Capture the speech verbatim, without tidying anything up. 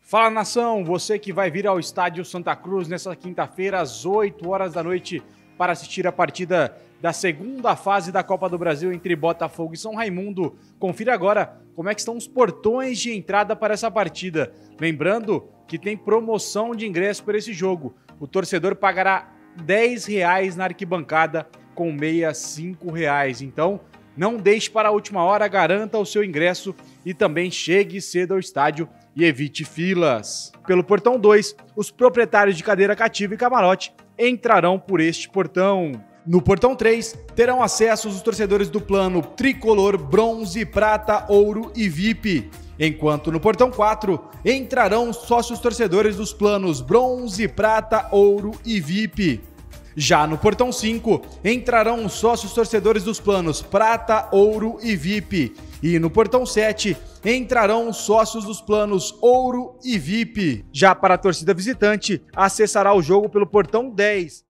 Fala, nação, você que vai vir ao estádio Santa Cruz nessa quinta-feira às oito horas da noite para assistir a partida da segunda fase da Copa do Brasil entre Botafogo e São Raimundo. Confira agora como é que estão os portões de entrada para essa partida. Lembrando que tem promoção de ingresso para esse jogo. O torcedor pagará dez reais na arquibancada com meia cinco reais. Então, não deixe para a última hora, garanta o seu ingresso e também chegue cedo ao estádio e evite filas. Pelo portão dois, os proprietários de cadeira cativa e camarote entrarão por este portão. No portão três, terão acesso os torcedores do plano tricolor, bronze, prata, ouro e V I P. Enquanto no portão quatro, entrarão sócios torcedores dos planos bronze, prata, ouro e V I P. Já no portão cinco, entrarão os sócios torcedores dos planos prata, ouro e V I P. E no portão sete, entrarão os sócios dos planos ouro e V I P. Já para a torcida visitante, acessará o jogo pelo portão dez.